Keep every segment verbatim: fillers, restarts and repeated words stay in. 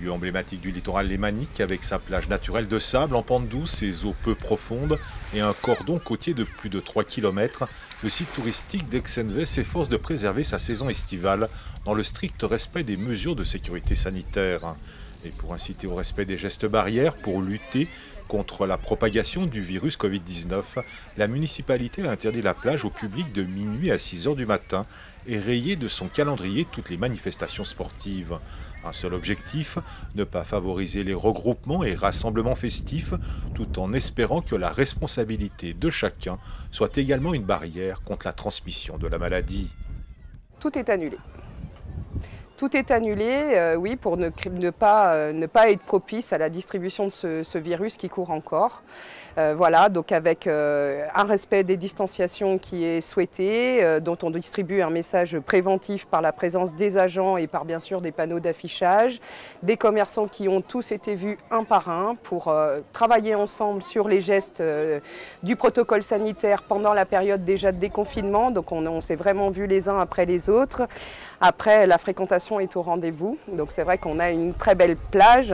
Lieu emblématique du littoral lémanique avec sa plage naturelle de sable en pente douce, ses eaux peu profondes et un cordon côtier de plus de trois kilomètres, le site touristique d'Aix-en-Vez s'efforce de préserver sa saison estivale dans le strict respect des mesures de sécurité sanitaire. Et pour inciter au respect des gestes barrières, pour lutter contre la propagation du virus Covid dix-neuf, la municipalité a interdit la plage au public de minuit à six heures du matin et rayé de son calendrier toutes les manifestations sportives. Un seul objectif, ne pas favoriser les regroupements et rassemblements festifs, tout en espérant que la responsabilité de chacun soit également une barrière contre la transmission de la maladie. Tout est annulé. Tout est annulé, euh, oui, pour ne, ne, pas, euh, ne pas être propice à la distribution de ce, ce virus qui court encore. Euh, voilà, donc avec euh, un respect des distanciations qui est souhaité, euh, dont on distribue un message préventif par la présence des agents et par bien sûr des panneaux d'affichage, des commerçants qui ont tous été vus un par un pour euh, travailler ensemble sur les gestes euh, du protocole sanitaire pendant la période déjà de déconfinement. Donc on, on s'est vraiment vus les uns après les autres. Après, la fréquentation est au rendez-vous, donc c'est vrai qu'on a une très belle plage.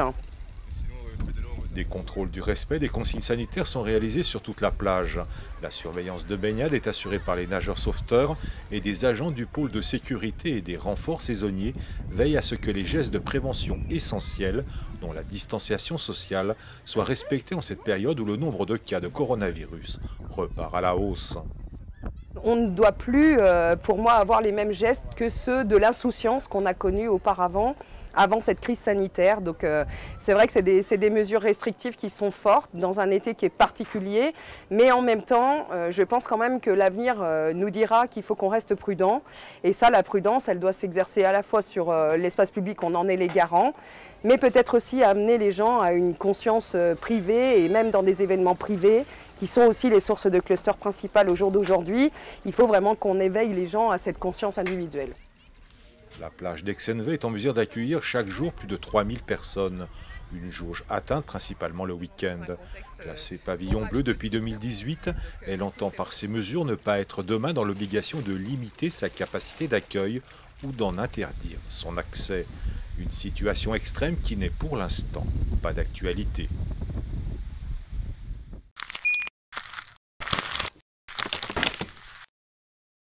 Des contrôles du respect des consignes sanitaires sont réalisés sur toute la plage. La surveillance de baignade est assurée par les nageurs sauveteurs et des agents du pôle de sécurité et des renforts saisonniers veillent à ce que les gestes de prévention essentiels, dont la distanciation sociale, soient respectés en cette période où le nombre de cas de coronavirus repart à la hausse. On ne doit plus, euh, pour moi, avoir les mêmes gestes que ceux de l'insouciance qu'on a connus auparavant, avant cette crise sanitaire. Donc euh, c'est vrai que c'est des, c'est des mesures restrictives qui sont fortes dans un été qui est particulier, mais en même temps, euh, je pense quand même que l'avenir euh, nous dira qu'il faut qu'on reste prudent. Et ça, la prudence, elle doit s'exercer à la fois sur euh, l'espace public, on en est les garants, mais peut-être aussi amener les gens à une conscience euh, privée et même dans des événements privés qui sont aussi les sources de clusters principales au jour d'aujourd'hui. Il faut vraiment qu'on éveille les gens à cette conscience individuelle. La plage d'Aix-en-Vez est en mesure d'accueillir chaque jour plus de trois mille personnes. Une jauge atteinte principalement le week-end. Classée pavillon bleu depuis deux mille dix-huit, elle entend par ces mesures ne pas être demain dans l'obligation de limiter sa capacité d'accueil ou d'en interdire son accès. Une situation extrême qui n'est pour l'instant pas d'actualité.